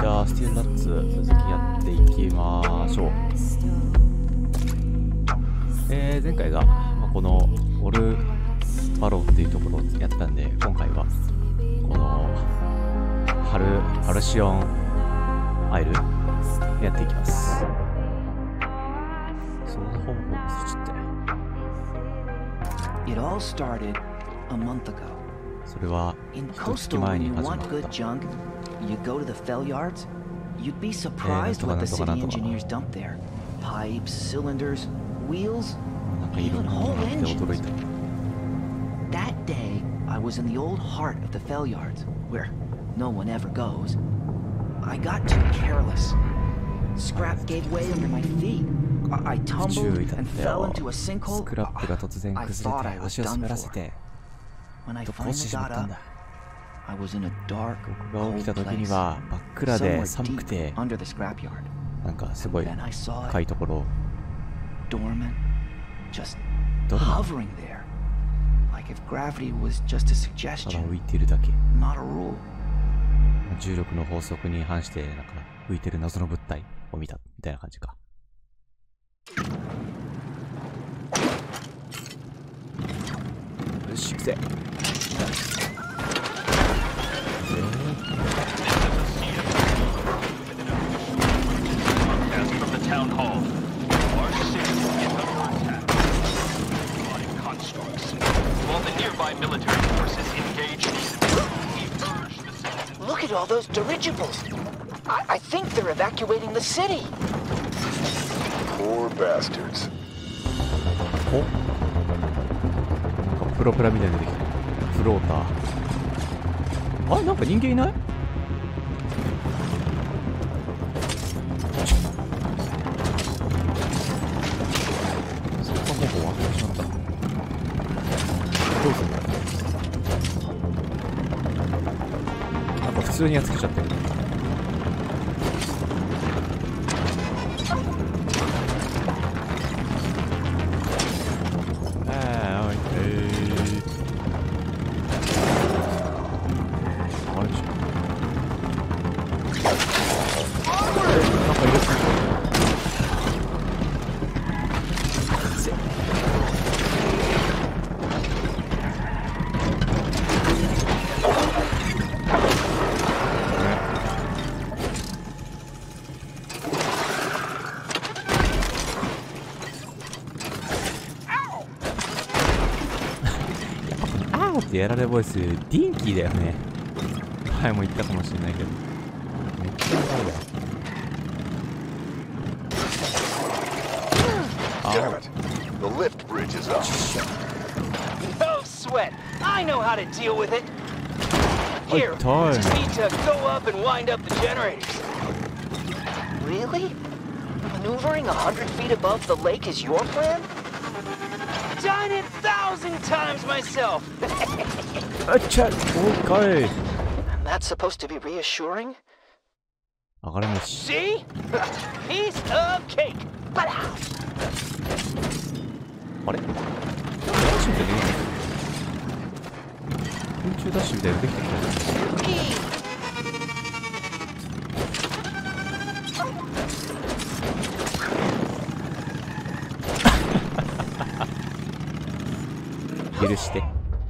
じゃあスティールナッツ続きやっていきましょう。前回が、このオルバローっていうところをやったんで、今回はこのハルシオンアイルやっていきます。その方法そして It all started a month ago. それは In 一月 Coastal, 前 when に you 始ま want っ good た。 junk, you go to the Fell Yards. You'd be surprised what the city engineers dump there. Pipes, cylinders, wheels, なんかいろん even なもの whole があって驚い engines. た。 That day, I was in the old heart of the Fell Yards, where no one ever goes. I got too careless. Scrap gave way under my feet. I 不注 tumbled 意だっ and た fell よ。 into a ス sinkhole. クラップが突然 I 崩れ thought I て was 足を done 滑ら for. せて When I とこ落 finally ちてしまっ got たん up, だ。 I was in a dark, 僕が起き cold た時に place. は真っ暗で Somewhere 寒く deep て under the scrapyard. なんかすごい Then I saw 深い it, ところを dormant, just ドラマ hovering there, like if gravity was just a ただ suggestion, 浮いてるだけ。 not a rule. 重力の法則に反してなんか浮いてる謎の物体を見たみたいな感じか。よし行くぜ。 From the town hall. Our city is under attack. Robotic constructs. While the nearby military forces engage we urge the citizens. Look at all those dirigibles. I think they're evacuating the city. Poor bastards. お、なんかプロペラみたいに出てきた。フローター。あ、なんか人間いない？そっか、方法はしまった。どうすんだろう。なんか普通にやっつけちゃってる。ってやられボイス、ディンキーだよね。前も言ったかもしれないけど。めっちゃ長いわ。 Damn it. The lift bridge is up. No sweat. I know how to deal with it. Here, time. just need to go up and wind up the generators. Really? Maneuvering 100 feet above the lake is your plan? Done it 1,000 times myself. あっちゃ、OK。 That's supposed to be reassuring? 上がれます。 See? Piece of cake. But how? あれ？ダッシュみたいにできない？空中ダッシュみたいにできてきた。許して。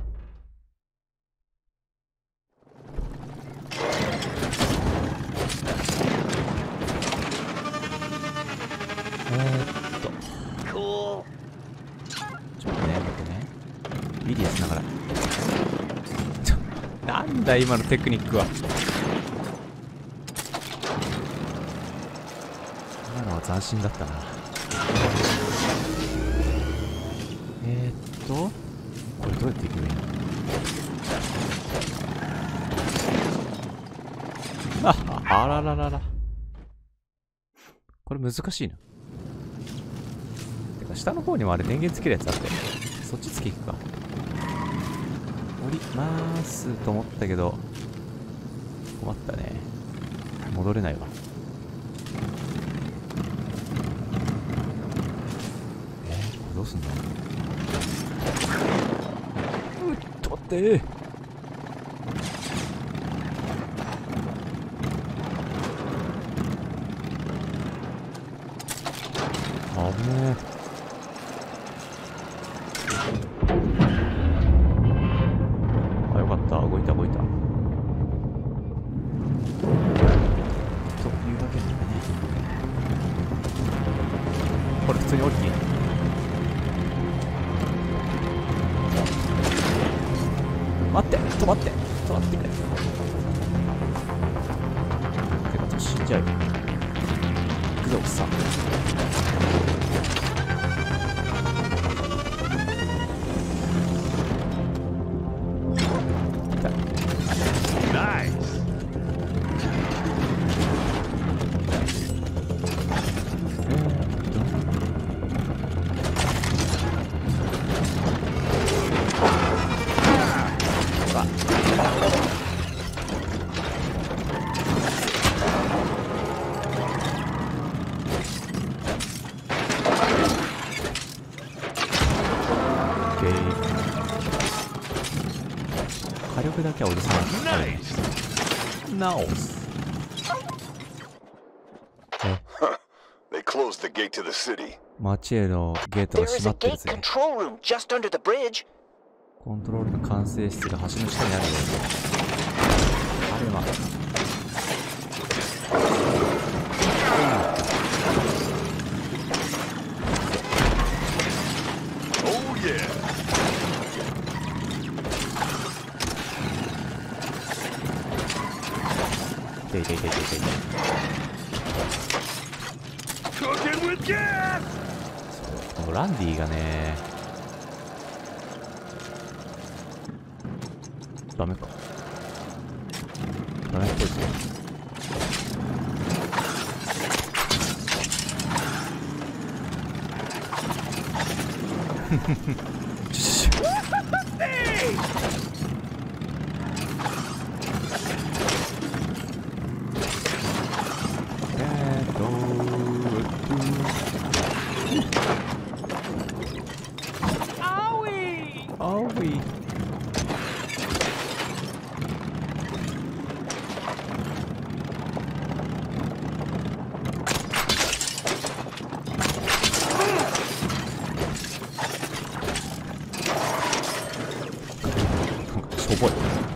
Cool. ちょっとね、待ってね。ビディアしながら。なんだ今のテクニックは。今のは斬新だったな。これどうやっていくの？あらららら。これ難しいな。てか下の方にもあれ電源つけるやつあって、そっちつけいくか。降りまーすと思ったけど困ったね。戻れないわ。これどうすんだ。待ってあ、よかった。動いた。というわけなんだね。これ普通に降りていい？待って、止まってくれ。けど死んじゃうよ。行くぞ、おっさん。火力だけはおじさんナイス。 They closed the gate to the city. 街へのゲートが There 閉 is ま a ってる gate ぜ。 control room just under the bridge. コントロールの管制室が橋の下にあるよ。あれは Oh yeah. 痛い。 Cooking with gas. このランディがね、ダメっぽいですね。しょぼい。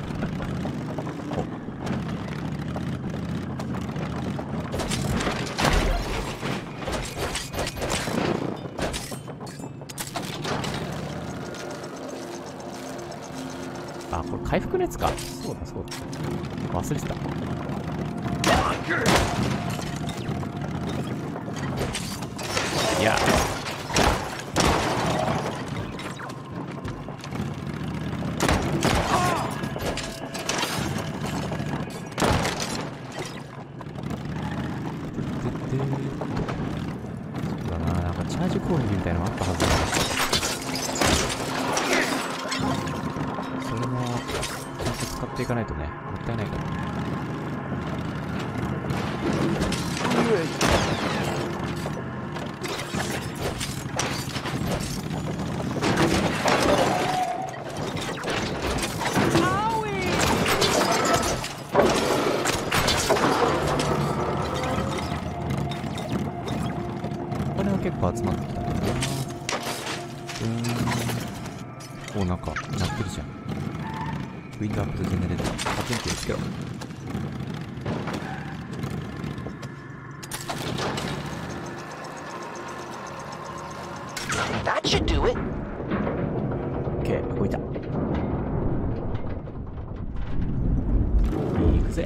あ、これ回復のやつか。そうだ忘れてた。いやそうだな、なんかチャージ攻撃みたいなのもあったはずだ。それもちゃんと使っていかないとね、もったいないから。結構集まってきたんだな。お、なんか鳴ってるじゃん。ウィンドアップとジェネレーターパチンってつけろ。 That should do it. OK、動いた。行くぜ。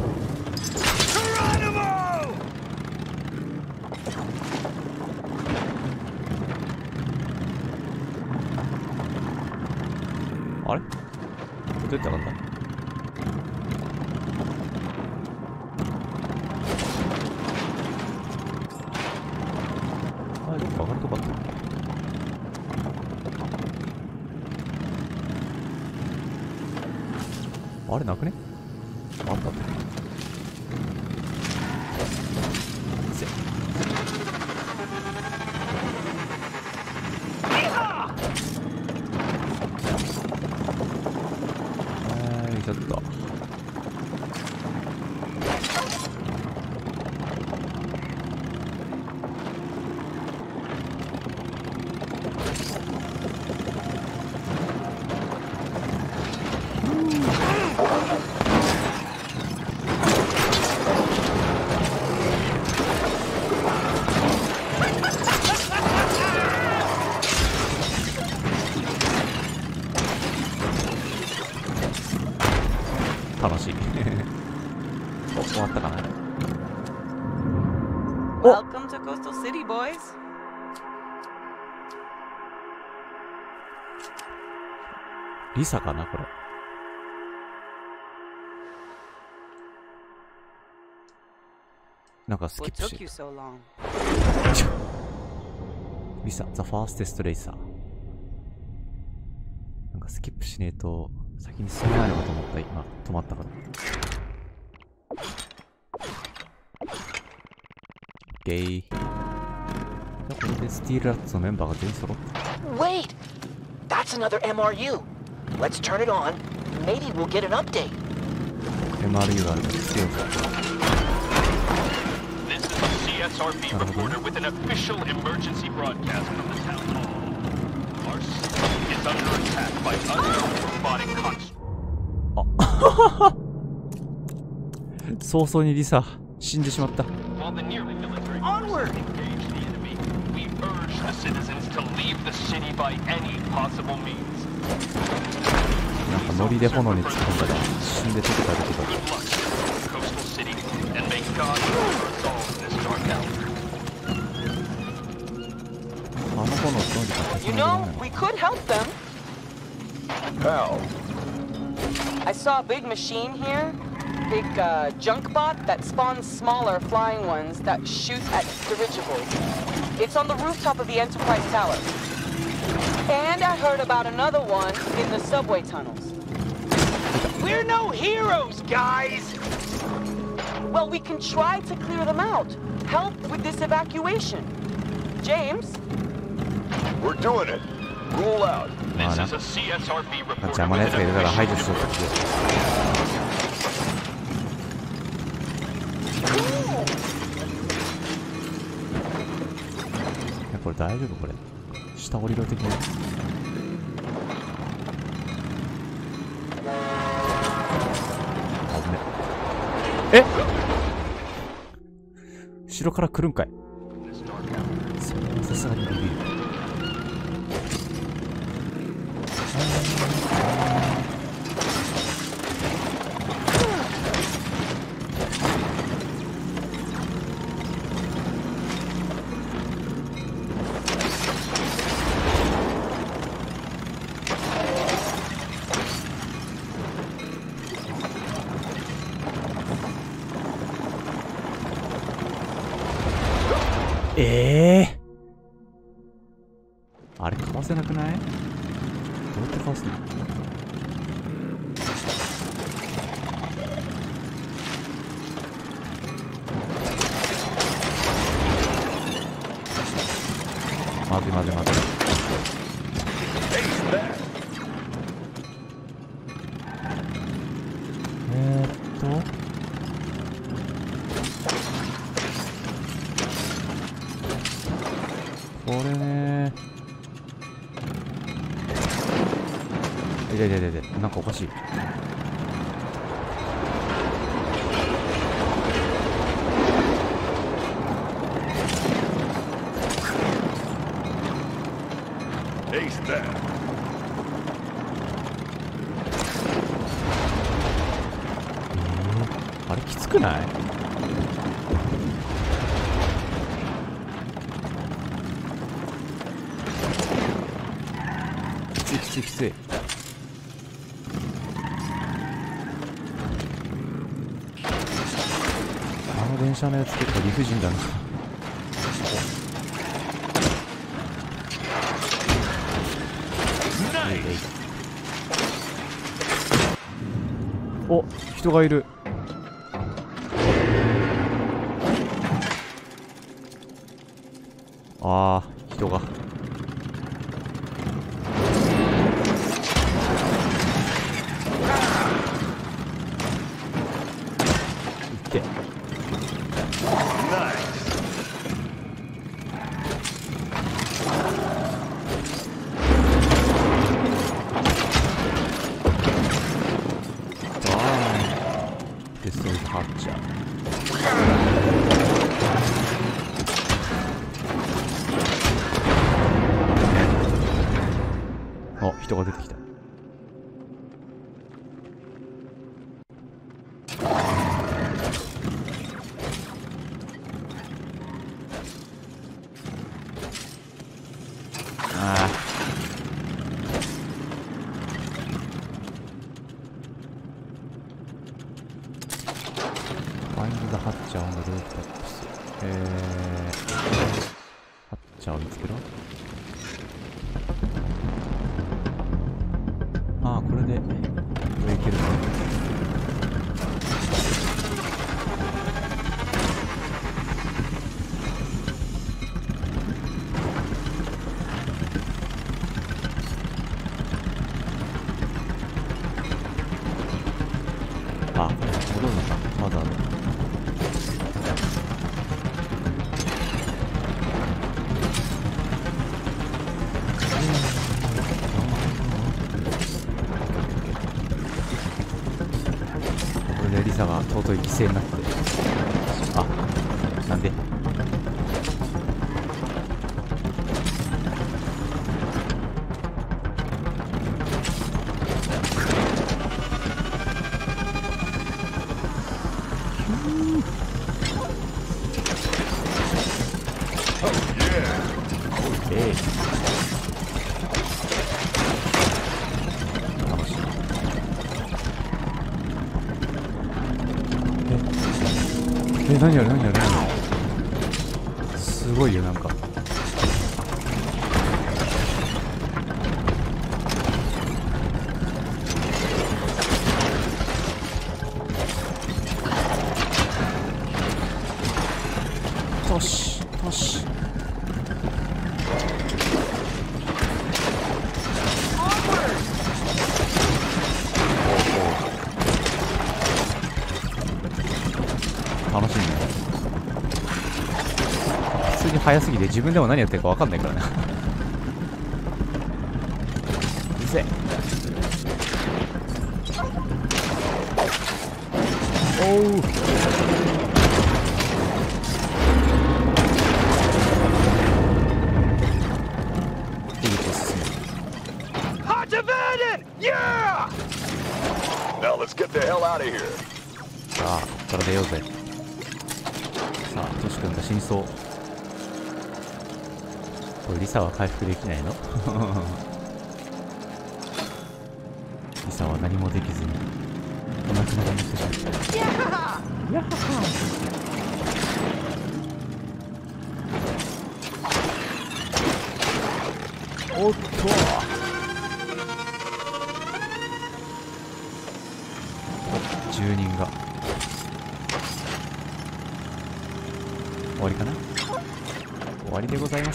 あれ？どうやって上がんだ？あれ、どっか上がるとこあった。あれなくね？あった。せ。ちょっと終わったかな。 Welcome to Coastal City, boys. リサかなこれ。なんかスキッ What プし took て you so long? リサ、ザ・ファーステスト・レイサー。なんかスキップしねえと先に進めないのかと思った。今止まったから。ゲイ。これでスティールラッツのメンバーが全員揃った。 Wait! That's another MRU. Let's turn it on. Maybe we'll get an update. MRU があるから必要か。 This is a CSRB reporter with an official emergency broadcast from the town hall. Our city is under attack by unknown robotic constructs. 早々にリサ死んでしまった。 While the nearly military Onward! forces engage the enemy, we urge the citizens to leave the city by any possible means. なんかノリで炎に突っ込んだら死んで溶けたりとか。 Good luck, Coastal City, and may God resolve this dark hour. あの炎どうにか消 You さない know, we could help them. How? I saw a big machine here. Big junk bot that spawns smaller flying ones that shoot at dirigibles. It's on the rooftop of the Enterprise Tower. And I heard about another one in the subway tunnels. We're no heroes, guys! Well, we can try to clear them out. Help with this evacuation. James? We're doing it. Roll out. This is a CSRB なんか reporter 邪魔なやつ with がいる an から排除 official しようとして。いやこれ大丈夫これ。下降りろ的な。危ね。え、後ろから来るんかい。それはさすがにビビる。あれかわせなくない？どうやってかわすの？まずいまずいまずい。これねいやいやいやいや、なんかおかしい。 Ace that. あれきつくない？きついきついきつい。あの電車のやつ結構理不尽だな。お、人がいる。ああ、人が。いって。デストロイドハッチャー。あ、人が出てきた。 Find the hatch on the rooftops。ハッチャーを見つけろ。ああ、これで上行けるの。あ、戻るのか。まだある。これでリサが尊い犠牲になって。あ、なんで楽しい。何やる何やる何やる。すごいよ、なんか。トシトシ。楽しいね。普通に速すぎて自分でも何やってるか分かんないからね。うるせえ。おう。いいと進む。 Now let's get the hell out of here. さあ、ここから出ようぜ。さあ、トシ君が死にそう。これリサは回復できないの？リサは何もできずにお亡くなりにしてしまった。やっはおっと、住人が終わりかな。終わりでございます。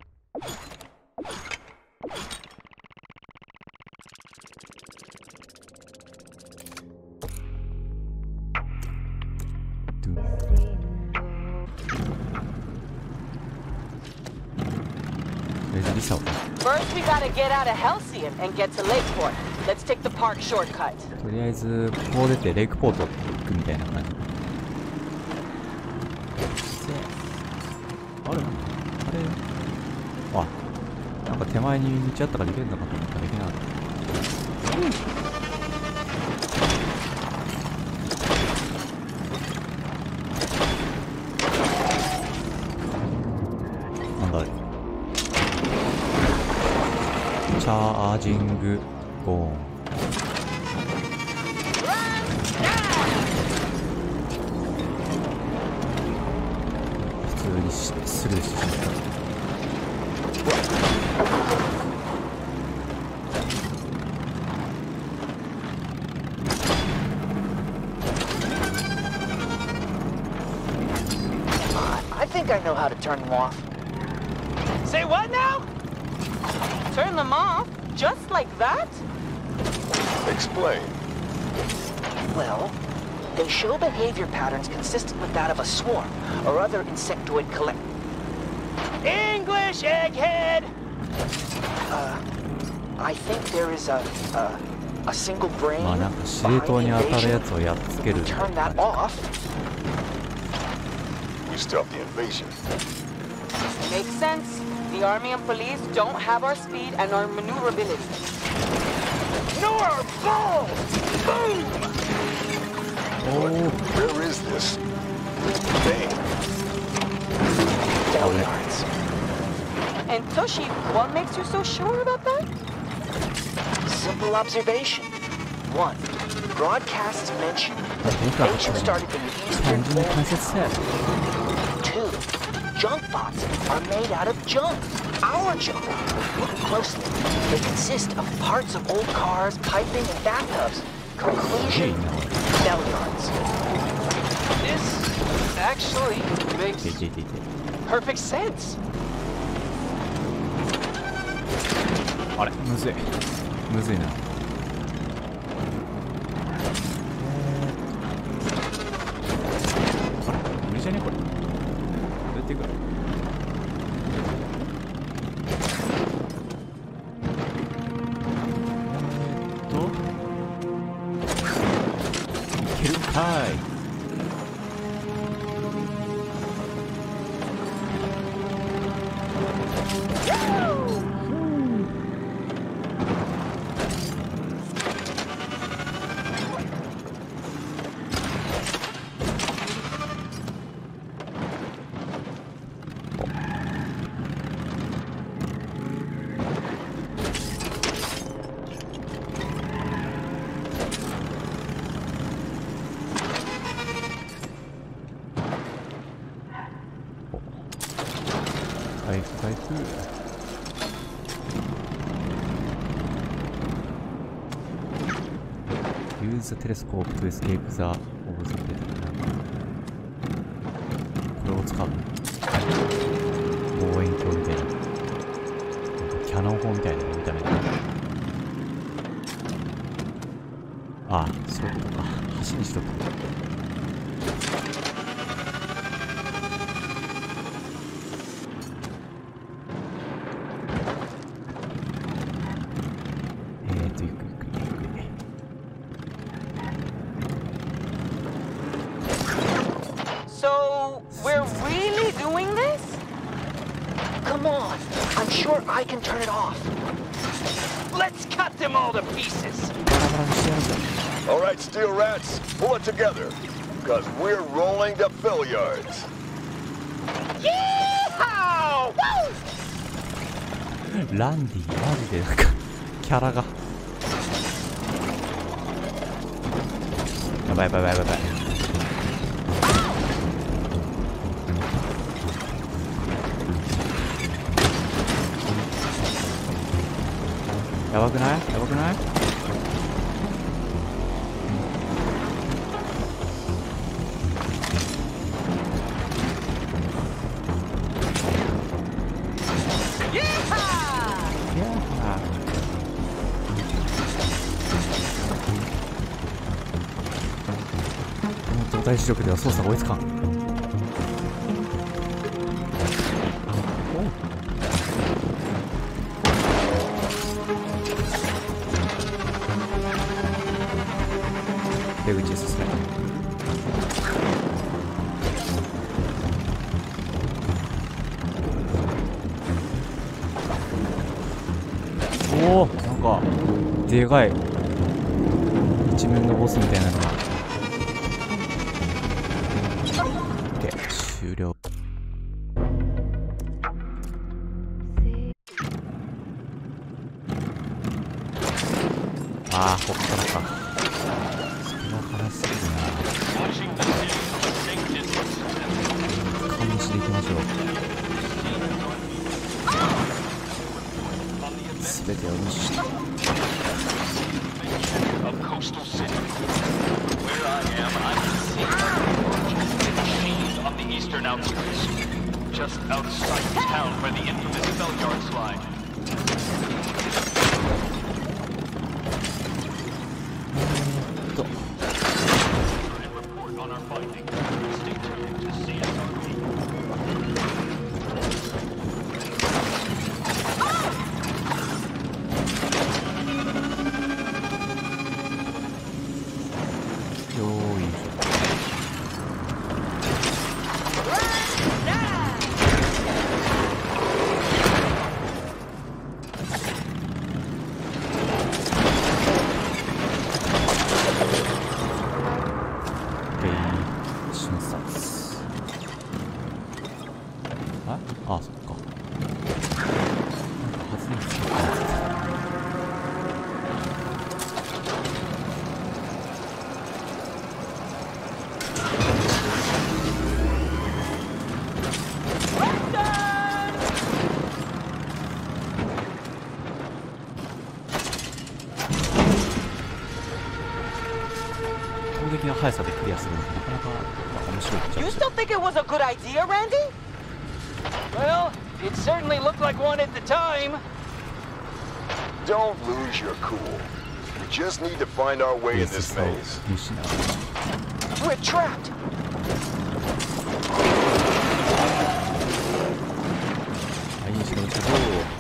First, we gotta get out of Halcyon and get to Lakeport. Let's take the park shortcut. とりあえずここを出てレイクポートって行くみたいな感じ。あれあ、なんか手前に道あったから行けるのかと思ったらできなかった。なんだあれ。チャージングゴーン。普通にスルーしてしまった。 I think I know how to turn them off. Say what now? Turn them off? Just like that? Explain. Well, they show behavior patterns consistent with that of a swarm or other insectoid collect. English, egghead! I think there is a single brain まあなんか司令塔に当たるやつをやっつける。 Turn that off. We stopped the invasion. Makes sense. The army and police don't have our speed and our maneuverability. Nor our balls! Boom! Where is this thing? Deliards. And Toshi, what makes you so sure about that? Simple observation. 1. Broadcasts mention Ancient started in the 単 eastern 純な関節さ。 Two, junk bots are made out of junk. Our junk. Look closely. They consist of parts of old cars, piping, and bathtubs. Conclusion, bell yards. This actually makes いていていて。 perfect sense. あれむずい。むずいな。あれ無理じゃねこれ。どうやっていくの？いけるかい。回復回復。Use the telescope to escape the of the bed. これを使うの？望遠鏡みたいな。キャノン砲みたいな見た目で。ああ、そういうことか。橋にしとく。 So, we're really doing this? Come on. I'm sure I can turn it off. Let's cut them all to pieces. All right, steel rats, pull it together. Because we're rolling to fill yards. Yeehaw! Woo! ランディマジでなんかキャラがやばいやばいやばいやばい。やばくない？やばくない？動体視力では操作が追いつかん。出口へ進め。おお、なんかでかい一面のボスみたいなのが。で終了。ああ、こっからか。それは悲しすぎるな。監視でいきましょう。すべてを無視して。 Of coastal city. Where I am, I can see the machines on the eastern outskirts, just outside town where the infamous bell yards lie. And report on our findings. Stay tuned to CSRP. よーい。一瞬進速さでクリアするのってなかなか、面白いっちゃ You 面白 still think it was a good idea, Randy? Well, it certainly looked like one at the time. Don't lose your cool. We just need to find our way い。 in this maze. 見失う。 We're trapped. はい、しかもちょっ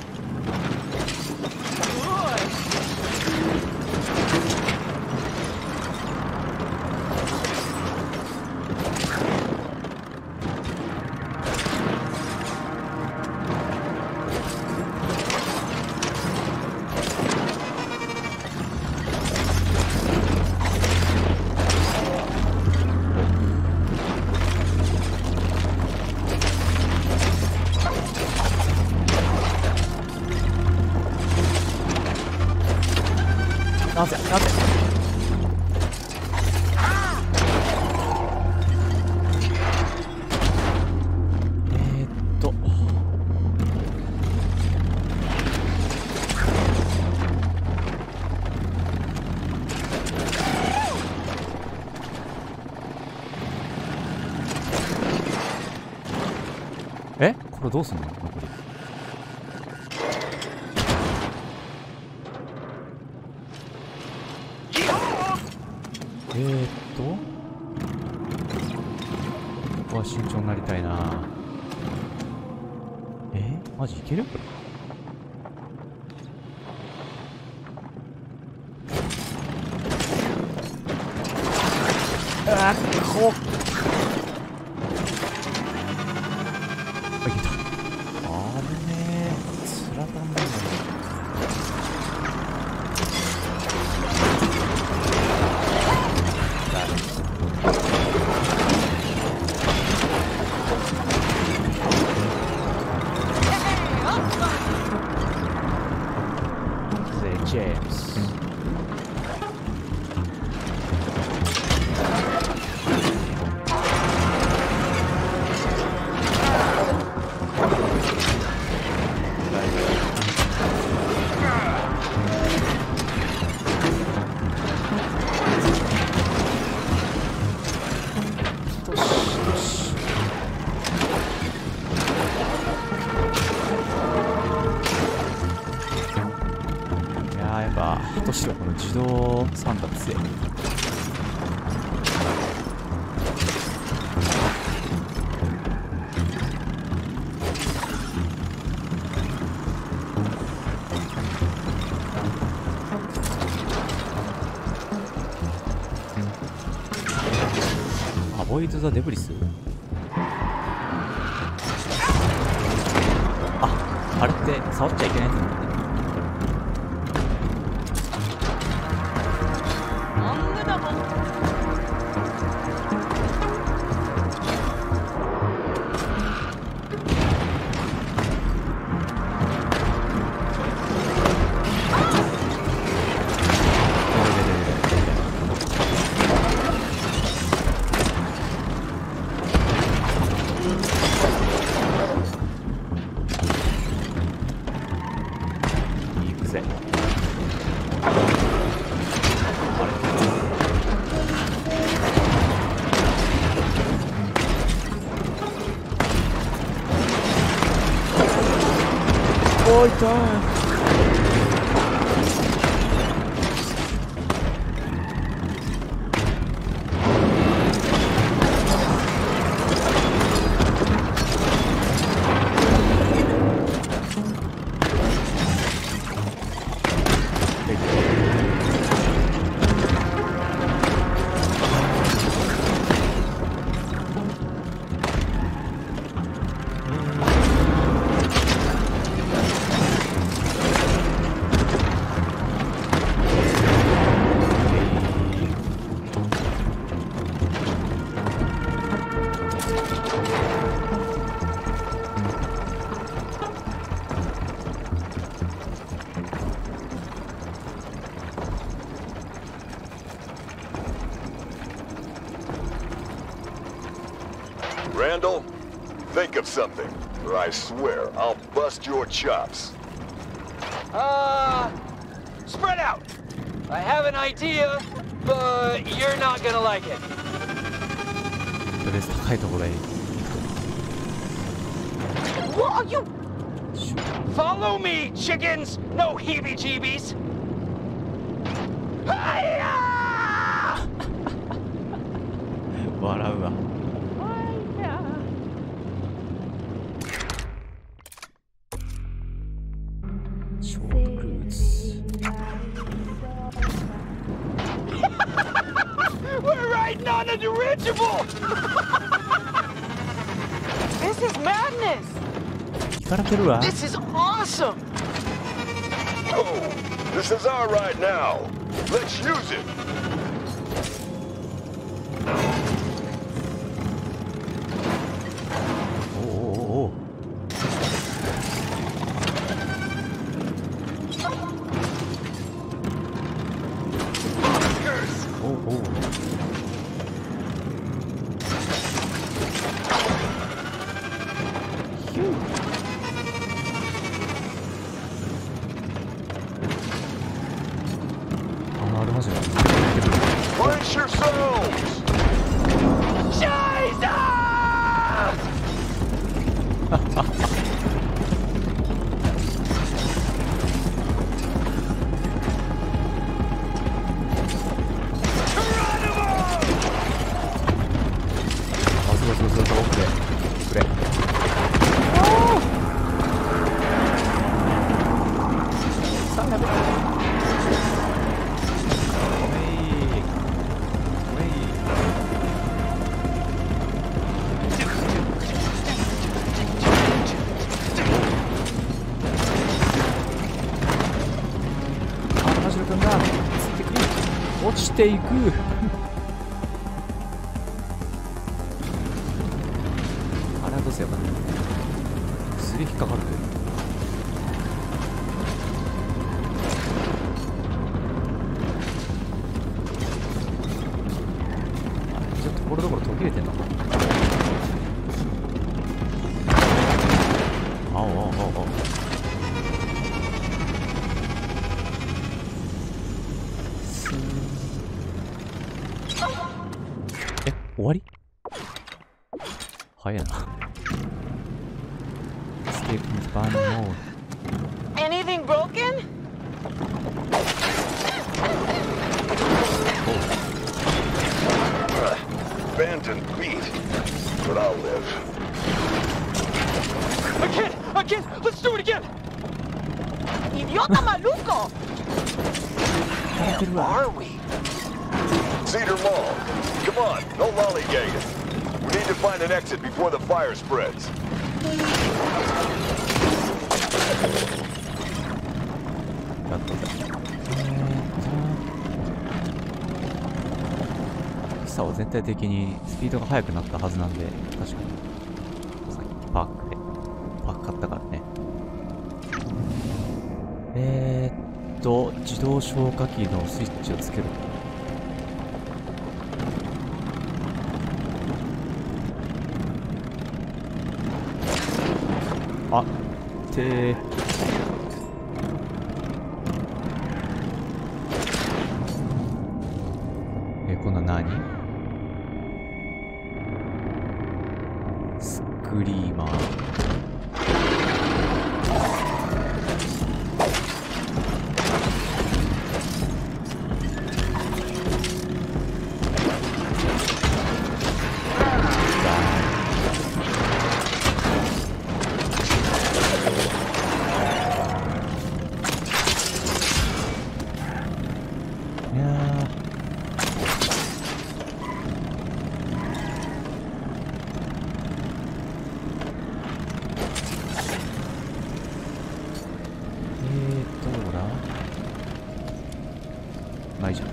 なぜこれどうすんの残り。ここは慎重になりたいな。マジいけるこれ。こう。あ、いけた。あぶねえ。つらたんだよ。としてはこの自動三奪でアボイド・ザ・デブリス。あれって触っちゃいけないんだよね。おい痛い。 Randall, think of something, or I swear I'll bust your chops. Spread out. I have an idea. but you're not gonna like it. とりあえず高いところへ行く What are you? と。シュッ Follow me, chickens! No heebie-jeebies! Hi-ya! 笑うわ。ショートルーツ。 We're riding on a dirigible! This is madness. 行かれてるわ。 This is awesome! Oh, this is our ride now. Let's use it. おおおお。おおお。ヒュー。あのアルマジン。 Brace yourselves. Jesus! あ、すごいすごいすごい、奥で。これ。さあ、やべえ。落ちていく。あれはどうせよかった。すげえ引っかかるね。あれちょっとところどころ途切れてんのか。あおおおお。終わり？早いな。Escape from the burning mode. Anything broken? Abandoned beat. But I'll live. Again! Let's do it again! Idiota maluco! Where are we? Cedar Mall. Come on, no lollygagging. We need to find an exit before the fire spreads. だったんだ。草は全体的にスピードが速くなったはずなんで、確かに。さっきパークで。パーク買ったからね。自動消火器のスイッチをつける。あってー。こんな何？スクリーマー。どうだ？ないじゃん。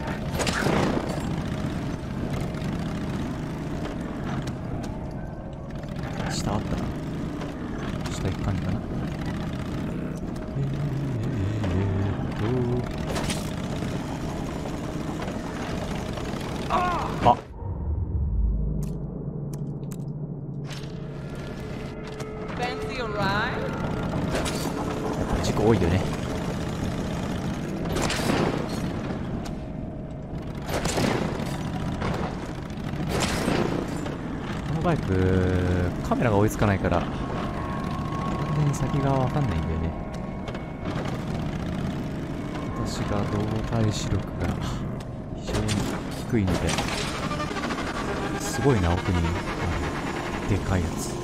下あったな。下行く感じかな。あ、事故多いよね。 バイクカメラが追いつかないから完全に先がわかんないんだよね。私が動体視力が非常に低いので、すごいな、奥にでかいやつ。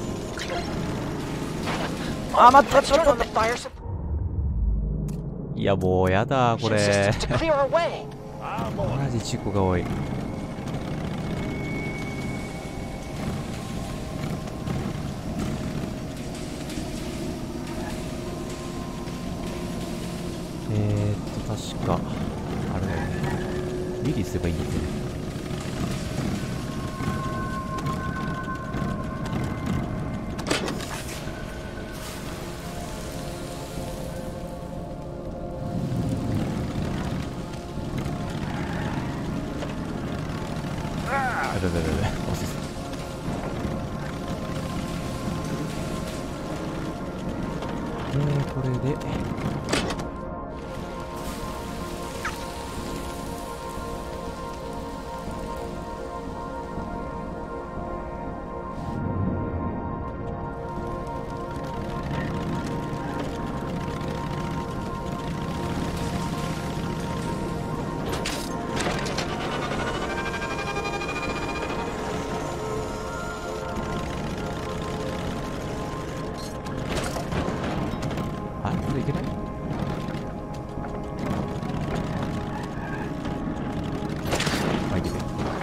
あ、待って待って待って。いやもうやだこれ。マジ事故が多い。確かあれだよね、ミリすればいいんだよね。あれだだだだ、押す。これでいけない？あ、いけない。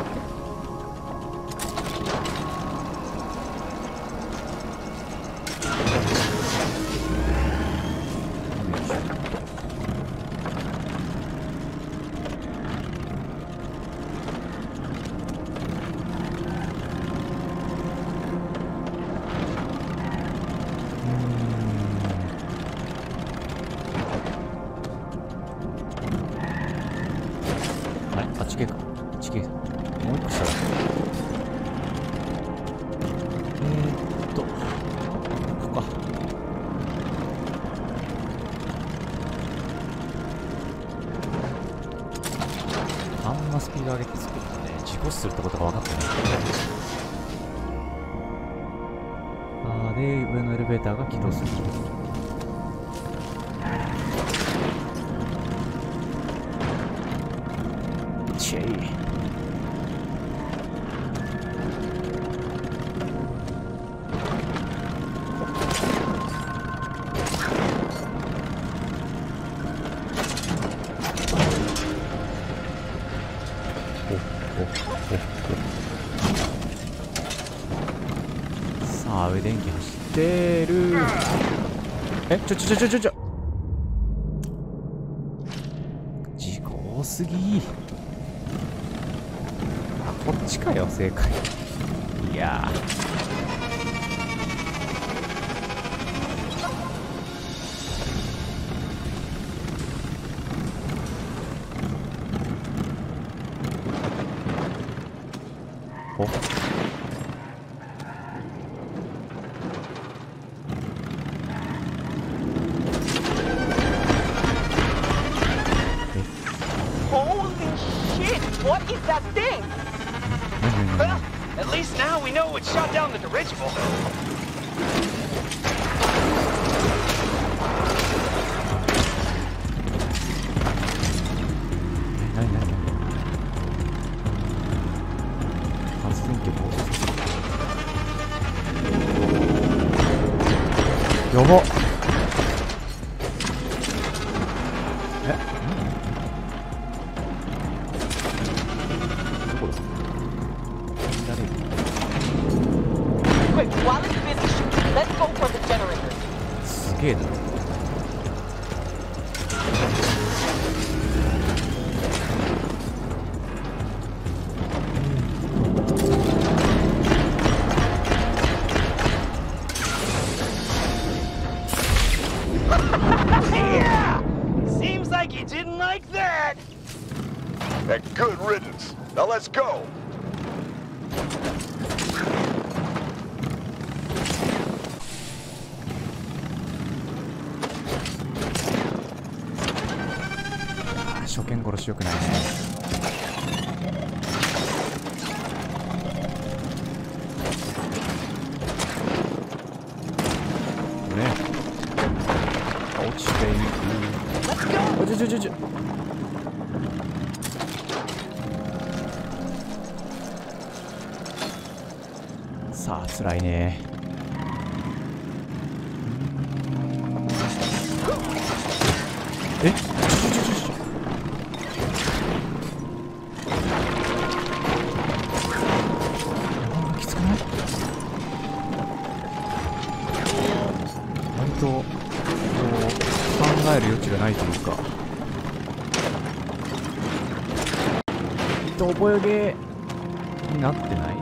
地形か。地形。もう一個下だ。ここか。あんまスピード上げて作るとね、事故するってことが分かってない。で、上のエレベーターが起動する。チェイ。さあ、上電気走ってる。事故多すぎ。こっちかよ、正解。いやお。 Holy shit! What is that thing? Well, at least now we know what shot down the dirigible. 여보. Quick, while it's busy shooting, let's go for the generator. すげえな。 Yeah! Seems like you didn't like that. And good riddance. Now let's go. Ah, 初見殺しよくないね。 していく。さあ辛いね。え、きつくない？割とこう考える余地がないというか、覚えゲーになってない？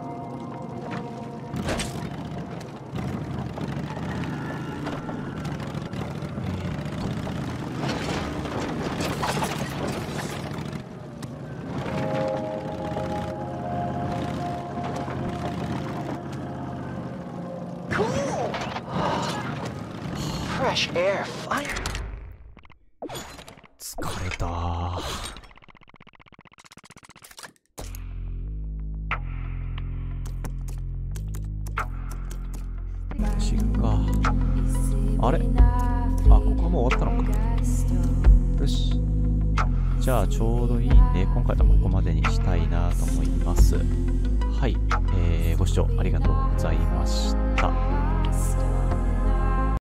Fresh air, fire. 疲れたー。違うか。あれ？あ、ここはもう終わったのか。よし。じゃあちょうどいいんで、今回はここまでにしたいなと思います。はい。ご視聴ありがとうございました。